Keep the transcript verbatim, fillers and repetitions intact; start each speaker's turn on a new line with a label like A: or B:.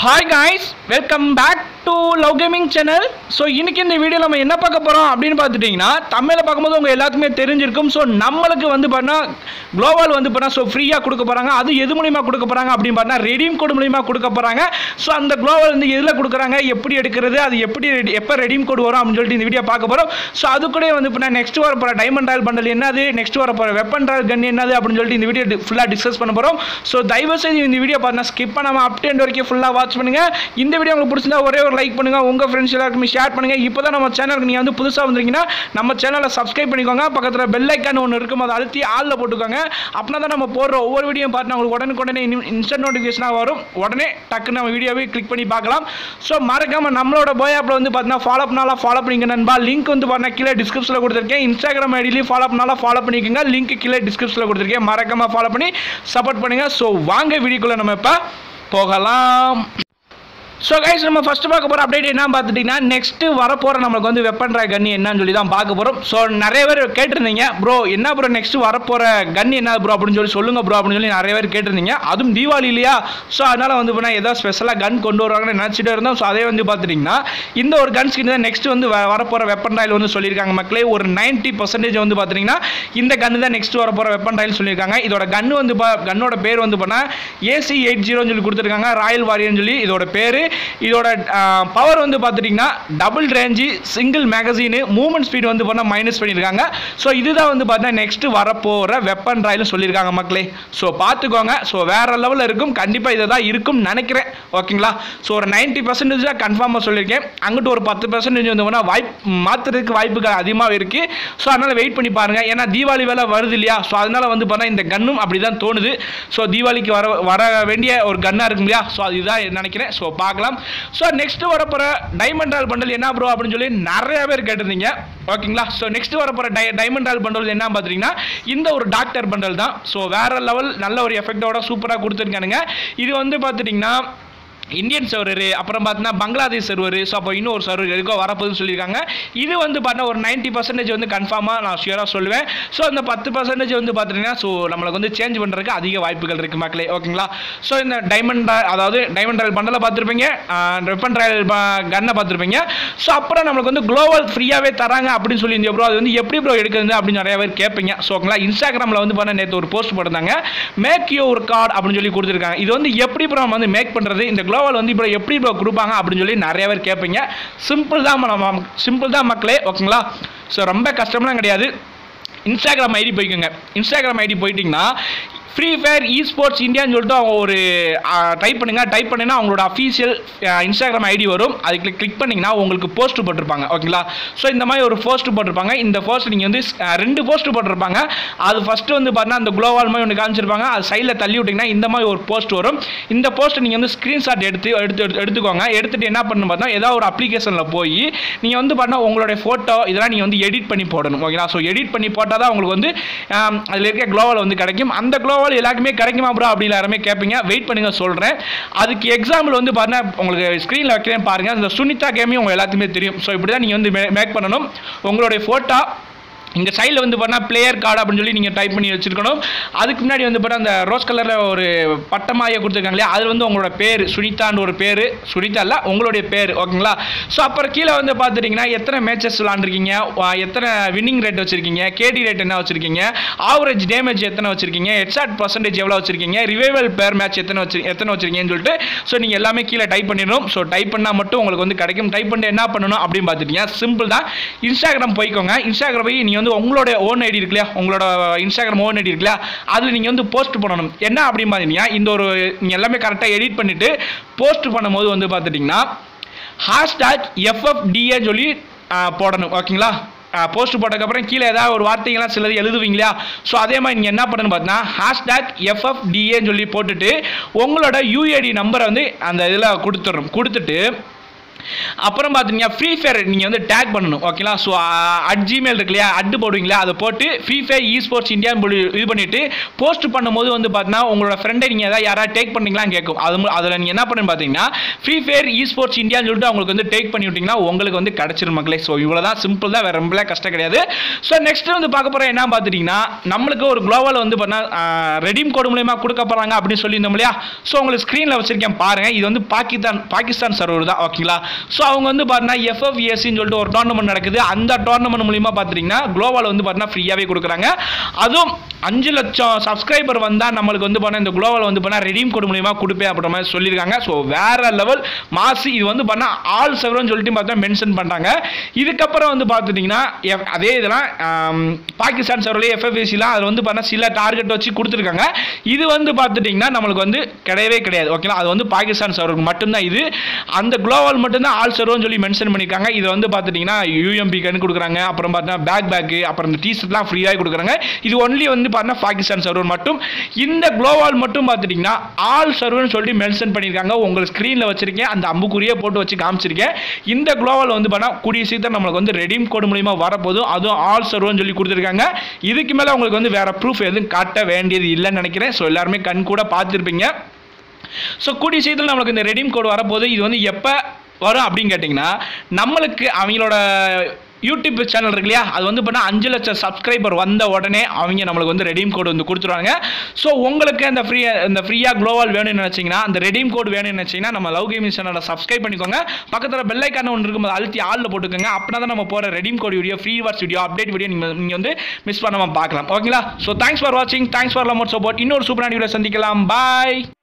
A: Hi guys, welcome back to Love Gaming channel. So இன்னைக்கு இந்த வீடியோல நம்ம என்ன பார்க்க போறோம் அப்படினு பார்த்துட்டீங்கன்னா தமிழ்ல பாக்கும்போது உங்க எல்லாத்துக்குமே தெரிஞ்சிருக்கும். சோ நம்மளுக்கு வந்து பார்த்தா குளோபல் வந்து பார்த்தா சோ ஃப்ரீயா கொடுக்க போறாங்க. அது எது மூலமா கொடுக்க போறாங்க அப்படினு பார்த்தா ரெடீம் கோட் மூலமா கொடுக்க போறாங்க. சோ அந்த குளோபல் வந்து எதுல கொடுக்கறாங்க, எப்படி எடுக்கிறது, அது எப்படி எப்ப ரெடீம் கோட் வரும் அப்படினு சொல்லிட்டு இந்த வீடியோ பார்க்க போறோம். சோ அது கூட வந்து பார்த்தா நெக்ஸ்ட் வர போற டைமண்ட் ராயல் பண்டல் என்னது, நெக்ஸ்ட் வர போற வெப்பன் ராயல் கன் என்னது அப்படினு சொல்லிட்டு இந்த வீடியோ ஃபுல்லா டிஸ்கஸ் பண்ண போறோம். சோ தயவு செய்து இந்த வீடியோ பார்த்தா ஸ்கிப் பண்ணாம அப் டு எண்ட் வரைக்கும் ஃபுல்லா வாட்ச் பண்ணுங்க. இந்த வீடியோ உங்களுக்கு பிடிச்சிருந்தா ஒரே ஒரு லைக் பண்ணுங்க, உங்க ஃப்ரெண்ட்ஸ் எல்லாருக்கும் ஷேர் பண்ணுங்க. இப்போதான் நம்ம சேனலுக்கு நீங்க வந்து புதுசா வந்திருக்கீங்கன்னா நம்ம சேனலை சப்ஸ்கிரைப் பண்ணிக்கோங்க. பக்கத்துல பெல் ஐகான் ஒன்று இருக்கும், அதை அழுத்தி ஆல்ல போட்டுக்கோங்க. அப்படின்னா தான் நம்ம போடுற ஒவ்வொரு வீடியோ பார்த்து உங்களுக்கு உடனுக்குடனே இன்ஸ்டன்ட் நோட்டிஃபிகேஷனாக வரும். உடனே டக்குன்னு நம்ம வீடியோவை கிளிக் பண்ணி பார்க்கலாம். ஸோ மறக்காம நம்மளோட போய் ஆப்பில் வந்து பார்த்தீங்கன்னா ஃபாலோ பண்ணாலும் ஃபாலோ பண்ணிக்க நண்பா. லிங்க் வந்து பார்த்தீங்கன்னா கீழே டிஸ்கிரிப்ஷனில் கொடுத்துருக்கேன். இன்ஸ்டாகிராம் ஐடியிலையும் ஃபாலோ பண்ணாலும் ஃபாலோ பண்ணிக்கோங்க. லிங்க் கீழே டிஸ்கிரிப்ஷனில் கொடுத்துருக்கேன். மறக்காம ஃபாலோ பண்ணி சப்போர்ட் பண்ணுங்க. ஸோ வாங்க வீடியோக்குள்ள நம்ம இப்போ போகலாம். ஸோ கைஸ், நம்ம ஃபஸ்ட்டு பார்க்க போகிற அப்டேட் என்ன பார்த்துட்டிங்கன்னா நெக்ஸ்ட்டு வரப்போகிற நம்மளுக்கு வந்து வெப்பன் ராய் கன் என்னன்னு சொல்லி தான் பார்க்க போகிறோம். ஸோ நிறைய பேர் கேட்டிருந்தீங்க, ப்ரோ என்ன ப்ரோ நெக்ஸ்ட்டு வரப்போகிற கன் என்ன ப்ரோ அப்படின்னு சொல்லி சொல்லுங்கள் ப்ரோ அப்படின்னு சொல்லி நிறைய பேர் கேட்டிருந்தீங்க. அதுவும் தீபாவளி இல்லையா, ஸோ அதனால் வந்து இப்போ ஏதாவது ஸ்பெஷலாக கன் கொண்டு வருவாங்கன்னு நினச்சிட்டு இருந்தோம். ஸோ அதே வந்து பார்த்துட்டிங்கன்னா இந்த ஒரு கன் ஸ்கின் தான் நெக்ஸ்ட் வந்து வரப்போகிற வெப்பன் ராயில் வந்து சொல்லியிருக்காங்க மக்களே. ஒரு நைன்ட்டி பர்சன்டேஜ் வந்து பார்த்துட்டிங்கன்னா இந்த கன்று தான் நெக்ஸ்ட் வரப்போகிற வெப்பன் ராயில் சொல்லியிருக்காங்க. இதோட கன்று வந்து கன்னோட பேர் வந்து பண்ணால் ஏசி எயிட் ஜீரோன்னு சொல்லி கொடுத்துருக்காங்க, ராயல் வாரியர்னு சொல்லி இதோட பேர். இதோட பவர் வந்து பார்த்துட்டிங்கன்னா double range, single magazine, movement speed வந்து பண்ணால் மைனஸ் பண்ணியிருக்காங்க. ஸோ இதுதான் வந்து பார்த்தீங்கன்னா நெக்ஸ்ட் வரப்போகிற வெப்பன் ராயில்னு சொல்லியிருக்காங்க மக்களே. ஸோ பார்த்துக்கோங்க. ஸோ வேற லெவலில் இருக்கும், கண்டிப்பாக இதை தான் இருக்கும்னு நினைக்கிறேன். ஓகேங்களா. ஸோ ஒரு நைன்ட்டி பர்சன்டேஜ் தான் கன்ஃபார்மாக சொல்லியிருக்கேன். அங்கிட்டு ஒரு பத்து பர்சன்டேஜ் வந்து பண்ணால் வாய்ப்பு மாற்றுறதுக்கு வாய்ப்புகள் அதிகமாக இருக்குது. ஸோ அதனால் வெயிட் பண்ணி பாருங்கள். ஏன்னா தீபாவளி வேலை வருது இல்லையா, ஸோ அதனால் வந்து பார்த்தா இந்த கன்னும் அப்படி தான் தோணுது. ஸோ தீபாவளிக்கு வர வர வேண்டிய ஒரு கன்னாக இருக்கும் இல்லையா, ஸோ அதுதான் நினைக்கிறேன். ஸோ பார்க்கலாம். ஸோ நெக்ஸ்ட் வரப்போற டைமண்ட் ராயல் பண்டல் என்ன ப்ரோ அப்படின்னு சொல்லி நிறைய பேர் கேட்டிருந்தீங்க. ஓகேங்களா. ஸோ நெக்ஸ்ட் வரப்போற டை டைமண்ட் ராயல் பண்டல் என்ன பார்த்தீங்கன்னா இந்த ஒரு டாக்டர் பண்டல் தான். ஸோ வேற லெவல் நல்ல ஒரு எஃபெக்டோட சூப்பராக கொடுத்துருக்கானுங்க. இது வந்து பார்த்துட்டிங்கன்னா இந்தியன் சர்வரு, அப்புறம் பார்த்தீங்கன்னா பங்களாதேஷ் சர்வரு, ஸோ அப்போ இன்னும் ஒரு சர்வர் இருக்கோ வரப்போகுதுன்னு சொல்லியிருக்காங்க. இது வந்து பார்த்தீங்கன்னா ஒரு நைன்ட்டி பர்சன்டேஜ் வந்து கன்ஃபார்மாக நான் ஷியராக சொல்லுவேன். ஸோ அந்த பத்து பர்சன்டேஜ் வந்து பார்த்துட்டிங்கன்னா ஸோ நம்மளுக்கு வந்து சேஞ்ச் பண்ணுறதுக்கு அதிக வாய்ப்புகள் இருக்குது மக்களே. ஓகேங்களா. ஸோ இந்த டைமண்ட் அதாவது டைமண்ட் ராயல் பண்டலை பார்த்துருப்பீங்க, வெப்பன் ராயல் கன்னை பார்த்துருப்பீங்க. ஸோ அப்புறம் நம்மளுக்கு வந்து குளோபல் ஃப்ரீயாகவே தராங்க அப்படின்னு சொல்லி இந்த ப்ரோ அது வந்து எப்படி ப்ரோ எடுக்குது அப்படின்னு நிறைய பேர் கேட்பீங்க. ஸோ ஓகேங்களா. இன்ஸ்டாகிராமில் வந்து பார்த்தா நேற்று ஒரு போஸ்ட் போட்டிருந்தாங்க, மேக் யூர் கார்டு அப்படின்னு சொல்லி கொடுத்துருக்காங்க. இது வந்து எப்படி ப்ரோ நம்ம வந்து மேக் பண்ணுறது, இந்த குளோபல் வந்து இப்போ எப்படி ப்ரோ கொடுப்பாங்க அப்படின்னு சொல்லி நிறைய பேர் கேட்பீங்க. சிம்பிள் தான் சிம்பிள் தான் மக்களே. ஓகேங்களா. ஸோ ரொம்ப கஷ்டம்லாம் கிடையாது. இன்ஸ்டாகிராம் ஐடி போய்க்குங்க. இன்ஸ்டாகிராம் ஐடி போயிட்டிங்கன்னா ஃப்ரீ ஃபயர் இ ஸ்போர்ட்ஸ் இந்தியான்னு சொல்லிட்டு அவங்க ஒரு டைப் பண்ணுங்க. டைப் பண்ணிங்கன்னா அவங்களோட அஃபீஷியல் இன்ஸ்டாகிராம் ஐடி வரும். அதுக்கு கிளிக் பண்ணிங்கன்னா உங்களுக்கு போஸ்ட் போட்டிருப்பாங்க. ஓகேங்களா. ஸோ இந்த மாதிரி ஒரு போஸ்ட் போட்டிருப்பாங்க. இந்த போஸ்ட் நீங்கள் வந்து ரெண்டு போஸ்ட் போட்டிருப்பாங்க. அது ஃபஸ்ட்டு வந்து பார்த்தீங்கன்னா அந்த குளோவால் மாதிரி ஒன்று காமிச்சிருப்பாங்க. அது சைடில் தள்ளி விட்டிங்கன்னா இந்த மாதிரி ஒரு போஸ்ட் வரும். இந்த போஸ்ட் நீங்கள் வந்து ஸ்க்ரீன்ஷாட் எடுத்து எடுத்து எடுத்துக்கோங்க. எடுத்துகிட்டு என்ன பண்ணணும் பார்த்தா ஏதாவது ஒரு அப்ளிகேஷனில் போய் நீங்கள் வந்து பார்த்தா உங்களுடைய ஃபோட்டோ இதெல்லாம் நீங்கள் வந்து எடிட் பண்ணி போடணும். ஓகேங்களா. ஸோ எடிட் பண்ணி போட்டால் தான் உங்களுக்கு வந்து அதில் இருக்க குளோவால் வந்து கிடைக்கும். அந்த குளோவால் எல்லாருக்குமே கிடைக்குமா ப்ரோ அப்படின்னு எல்லாருமே கேட்பீங்க. வெயிட் பண்ணுங்க சொல்கிறேன். அதுக்கு எக்ஸாம்பிள் வந்து பார்த்தீங்கன்னா உங்களுக்கு ஸ்க்ரீனில் வைக்கிறேன் பாருங்கள். இந்த சுனிதா கேமையும் உங்கள் எல்லாத்துக்குமே தெரியும். ஸோ இப்படி தான் நீங்கள் வந்து மேக் பண்ணணும். உங்களுடைய ஃபோட்டோ இங்கே சைடில் வந்து பார்த்தா பிளேயர் கார்டு அப்படின்னு சொல்லி நீங்கள் டைப் பண்ணி வச்சுருக்கணும். அதுக்கு முன்னாடி வந்து பார்த்தா அந்த ரோஸ் கலரில் ஒரு பட்டமாயை கொடுத்துருக்காங்க இல்லையா, அதில் வந்து உங்களோட பேர் சுனிதான்னு ஒரு பேர், சுனிதா இல்லை உங்களுடைய பேர். ஓகேங்களா. ஸோ அப்புறம் கீழே வந்து பார்த்துட்டிங்கன்னா எத்தனை மேட்சஸ் விளாண்டுருக்கீங்க, எத்தனை வின்னிங் ரேட் வச்சுருக்கீங்க, கேடி ரேட் என்ன வச்சுருக்கீங்க, ஆவரேஜ் டேமேஜ் எத்தனை வச்சுருக்கீங்க, ஹெட்ஷாட் பர்சன்டேஜ் எவ்வளோ வச்சுருக்கீங்க, ரிவைவல் பேர் மேட்ச் எத்தனை வச்சு எத்தனை வச்சுருக்கீங்கன்னு சொல்லிட்டு ஸோ நீங்கள் எல்லாமே கீழே டைப் பண்ணிடணும். ஸோ டைப் பண்ணால் மட்டும் உங்களுக்கு வந்து கிடைக்கும். டைப் பண்ணிட்டு என்ன பண்ணணும் அப்படின்னு பார்த்துட்டீங்க, சிம்பிள் தான். இன்ஸ்டாகிராம் போய்க்கோங்க. இன்ஸ்டாகிராம் போய் நீங்கள் வந்து உங்களோட ஓன் ஐடி இருக்கு இல்லையா, உங்களோட இன்ஸ்டாகிராம் ஓன் ஐடி இருக்கு இல்லையா, அதில் நீங்கள் வந்து போஸ்ட் பண்ணணும். என்ன அப்படின்னு பார்த்தீங்கன்னா இந்த ஒரு நீங்கள் எல்லாமே கரெக்டாக எடிட் பண்ணிவிட்டு போஸ்ட் பண்ணும்போது வந்து பார்த்துட்டிங்கன்னா ஹேஷ்டாக் எஃப்எஃப்டிஏ சொல்லி போடணும். ஓகேங்களா. போஸ்ட் போட்டதுக்கப்புறம் கீழே ஏதாவது ஒரு வார்த்தைகள்லாம் சிலது எழுதுவீங்களா, ஸோ அதே மாதிரி நீங்கள் என்ன பண்ணணும் பார்த்தீங்கன்னா ஹேஷ்டாக் எஃப்எஃப்டிஏன்னு சொல்லி போட்டுட்டு உங்களோட யூஏடி நம்பரை வந்து அந்த இதில் கொடுத்துடணும். கொடுத்துட்டு அப்புறம் பார்த்தீங்கன்னா ஃப்ரீ ஃபயர் நீங்கள் வந்து டேக் பண்ணணும் ஓகேங்களா. ஸோ அட் ஜிமெயில் இருக்கு இல்லையா, அட்டு போடுவீங்களா, அதை போட்டு ஃப்ரீ ஃபயர் இ ஸ்போர்ட்ஸ் இந்தியான்னு இது பண்ணிட்டு போஸ்ட் பண்ணும்போது வந்து பார்த்தீங்கன்னா உங்களோட ஃப்ரெண்டை நீங்கள் ஏதாவது யாராவது டேக் பண்ணீங்களான்னு கேட்கும். அது அதில் நீங்கள் என்ன பண்ணுன்னு பார்த்தீங்கன்னா ஃப்ரீ ஃபயர் இ ஸ்போர்ட்ஸ் இந்தியான்னு சொல்லிட்டு அவங்களுக்கு வந்து டேக் பண்ணி விட்டிங்கன்னா உங்களுக்கு வந்து கிடச்சிரும் மக்களே. ஸோ இவ்வளோ தான் சிம்பிள் தான், வேறு ரொம்ப கஷ்டம் கிடையாது. ஸோ நெக்ஸ்ட் வந்து பார்க்க போகிறோம் என்ன பார்த்துட்டிங்கன்னா நம்மளுக்கு ஒரு குளோவல் வந்து பார்த்தீங்கன்னா ரெடீம் கோடு மூலமா கொடுக்க போகிறாங்க அப்படின்னு சொல்லியிருந்தோம் இல்லையா. ஸோ உங்களுக்கு ஸ்க்ரீனில் வச்சிருக்கேன் பாருங்கள். இது வந்து பாகிஸ்தான் பாகிஸ்தான் சர்வர் தான் ஓகேங்களா. ஸோ அவங்க வந்து பார்த்தீங்கன்னா எஃப்எஃப்எஸ்சின்னு சொல்லிட்டு ஒரு டோர்னமெண்ட் நடக்குது. அந்த டோர்னமெண்ட் மூலிமா பார்த்துட்டிங்கன்னா குளோவால் வந்து பார்த்தீங்கன்னா ஃப்ரீயாகவே கொடுக்குறாங்க. அதுவும் அஞ்சு லட்சம் சப்ஸ்கிரைபர் வந்தால் நம்மளுக்கு வந்து பார்த்தா இந்த குளோவால் வந்து பார்த்தா ரெடீம் கோடு மூலிமா கொடுப்பேன் அப்படின்ற மாதிரி சொல்லியிருக்காங்க. ஸோ வேற லெவல் மாசி. இது வந்து பார்த்தா ஆல் சர்வர்னு சொல்லிட்டு பார்த்தா மென்ஷன் பண்ணுறாங்க. இதுக்கப்புறம் வந்து பார்த்துட்டிங்கன்னா அதே இதெல்லாம் பாகிஸ்தான் சர்வர்லேயே எஃப்எஃப்எஸ்சிலாம் அதில் வந்து பார்த்தா சில டார்கெட் வச்சு கொடுத்துருக்காங்க. இது வந்து பார்த்துட்டிங்கன்னா நம்மளுக்கு வந்து கிடையவே கிடையாது ஓகேங்களா. அது வந்து பாகிஸ்தான் சர்வருக்கு மட்டும்தான். இது அந்த குளோவால் மட்டும்தான் ஆல் சர்வர்னு சொல்லி மென்ஷன் பண்ணியிருக்காங்க. இதை வந்து பார்த்துட்டிங்கன்னா யூஎம்பி கன்னு கொடுக்குறாங்க. அப்புறம் பார்த்தீங்கன்னா பேக் பேக்கு அப்புறம் இந்த டிஷர்ட்லாம் ஃப்ரீயாக கொடுக்குறாங்க. இது ஒன்லி வந்து பார்த்தீங்கன்னா பாகிஸ்தான் சர்வர் மட்டும். இந்த குளோவால் மட்டும் பார்த்துட்டிங்கன்னா ஆல் சர்வர்னு சொல்லிட்டு மென்ஷன் பண்ணியிருக்காங்க. உங்களுக்கு ஸ்க்ரீனில் வச்சிருக்கேன், அந்த அம்புக்குறியே போட்டு வச்சு காமிச்சிருக்கேன். இந்த குளோவால் வந்து பார்த்தா கூடிய சீக்கிரம் நம்மளுக்கு வந்து ரெடீம் கோடு மூலிமா வரப்போதும், அதுவும் ஆல் சர்வர்னு சொல்லி கொடுத்துருக்காங்க. இதுக்கு மேலே உங்களுக்கு வந்து வேற ப்ரூஃப் எதுவும் காட்ட வேண்டியது இல்லைன்னு நினைக்கிறேன். ஸோ எல்லாருமே கண் கூட பார்த்துருப்பீங்க. ஸோ கூடிய சீக்கிரம் நம்மளுக்கு இந்த ரெடீம் கோடு வரப்போது. இது வந்து எப்போ வரும் அப்படின்னு கேட்டிங்கன்னா நம்மளுக்கு அவங்களோட யூடியூப் சேனல் இருக்கு இல்லையா, அது வந்து பண்ணால் அஞ்சு லட்சம் சப்ஸ்கிரைபர் வந்த உடனே அவங்க நம்மளுக்கு வந்து ரெடீம் கோடு வந்து கொடுத்துருவாங்க. ஸோ உங்களுக்கு அந்த ஃப்ரீ இந்த ஃப்ரீயாக குளோவால் வேணும்னு நினச்சிங்கன்னா, அந்த ரெடீம் கோடு வேணும்னு நினச்சிங்கன்னா நம்ம லவ் கேமிங் சேனலை சப்ஸ்கிரைப் பண்ணிக்கோங்க. பக்கத்தில் பெல் ஐக்கான ஒன்று இருக்கும்போது அழுத்தி ஆளில் போட்டுக்கோங்க. அப்படின்னா தான் நம்ம போகிற redeem code video, free watch video, update video நீங்கள் நீங்கள் வந்து மிஸ் பண்ணாமல் பார்க்கலாம் ஓகேங்களா. ஸோ தேங்க்ஸ் ஃபார் வாட்சிங், தேங்க்ஸ் ஃபார் லவ் சப்போர்ட். இன்னொரு சூப்பரான வீடியோ சந்திக்கலாம். பாய்.